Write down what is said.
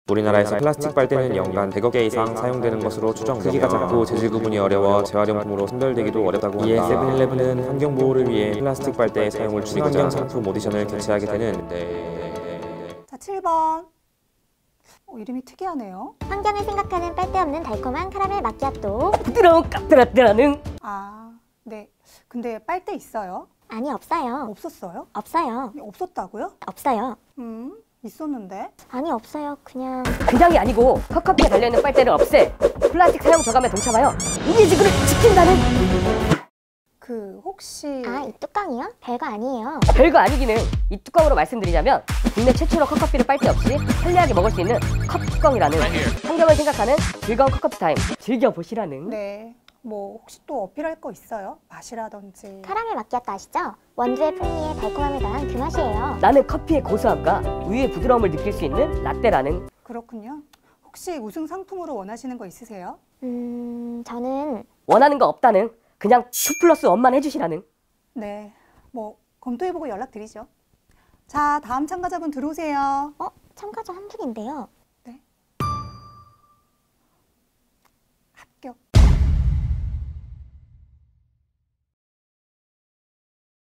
우리나라에서 플라스틱 빨대는 연간 100억 개 이상 사용되는 것으로 추정되며 크기가 작고 재질 구분이 어려워 재활용품으로 선별되기도 어렵다고 한다. 이에 세븐일레븐은 환경보호를 위해 플라스틱 빨대의 사용을 줄이고자 환경 상품 오디션을 개최하게 되는데 자, 7번. 이름이 특이하네요. 환경을 생각하는 빨대 없는 달콤한 카라멜 마키아토. 부드러운 카페라떼라는. 아, 네. 근데 빨대 있어요? 아니, 없어요. 없었어요? 없어요. 없었다고요? 없어요. 있었는데? 아니, 없어요. 그냥이 아니고 컵커피에 달려있는 빨대를 없애 플라스틱 사용 저감에 동참하여 우리의 지구를 지킨다는. 혹시 아, 이 뚜껑이요? 별거 아니에요. 별거 아니기는. 이 뚜껑으로 말씀드리자면 국내 최초로 컵커피를 빨대 없이 편리하게 먹을 수 있는 컵뚜껑이라는, 환경을 생각하는 즐거운 컵커피 타임 즐겨보시라는. 네. 혹시 또 어필할 거 있어요? 맛이라든지. 카라멜 마키아토 아시죠? 원두의 풍미에 달콤함을 더한 그 맛이에요. 나는 커피의 고소함과 우유의 부드러움을 느낄 수 있는 라떼라는. 그렇군요. 혹시 우승 상품으로 원하시는 거 있으세요? 저는 원하는 거 없다는. 그냥 2+1만 해주시라는. 네. 검토해보고 연락드리죠. 자, 다음 참가자분 들어오세요. 참가자 한 분인데요.